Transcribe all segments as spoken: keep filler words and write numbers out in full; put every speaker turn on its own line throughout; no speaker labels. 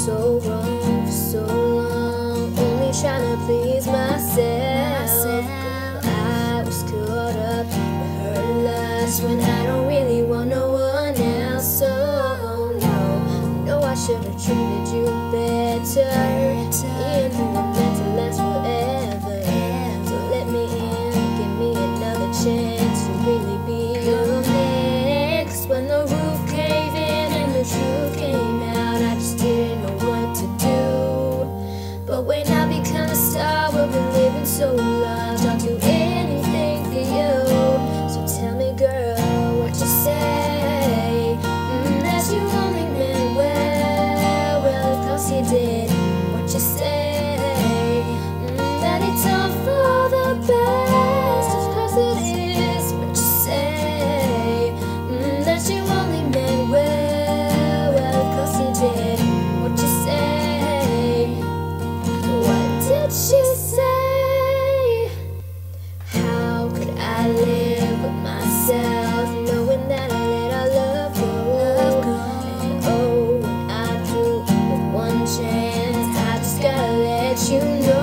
so wrong for so long, only trying to please myself. Girl, I was caught up in her lust when I don't really want no one else. So no, no, I should have treated you better. Me and you were meant to last forever. So let me in, give me another chance to really be your man. 'Cause when the roof caved in and the truth came out, I just didn't know what to do. But when I become a star, we'll be living so large, I'll do anything for you. So tell me, girl, what you say? Mm, that you only meant well. Well, of course you did. What you say? Mm, that it's all for the best. Of course it is. What you say? Mm, that you only meant well. Well, of course you did. What you say? What did she say? How could I live with myself knowing that I let our love go? And oh, when I threw with one chance, I just gotta let you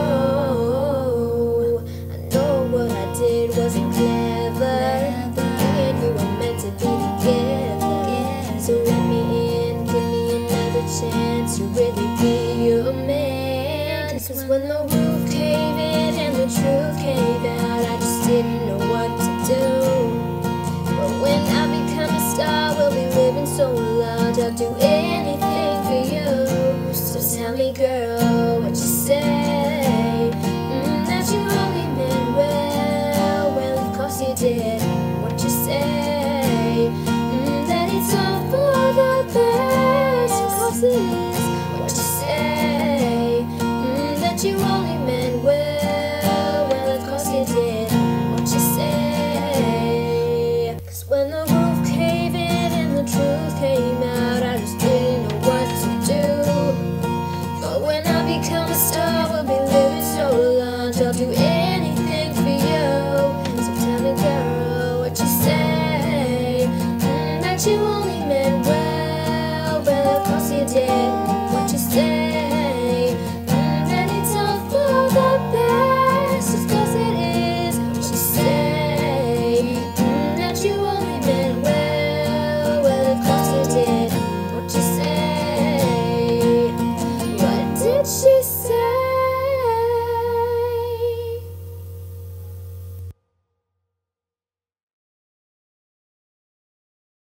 know. I know what I did wasn't clever. Me and you were meant to be together. So let me in, give me another chance to really be your man. 'Cause when the roof caved in and the truth came out, I just didn't know what to do. But when I become a star, we'll be living so large, I'll do anything for you. So tell me, girl, what you say? Mm, that you only meant well. Well, of course you did. What you say? Mm, that it's all for the best. Of course it is.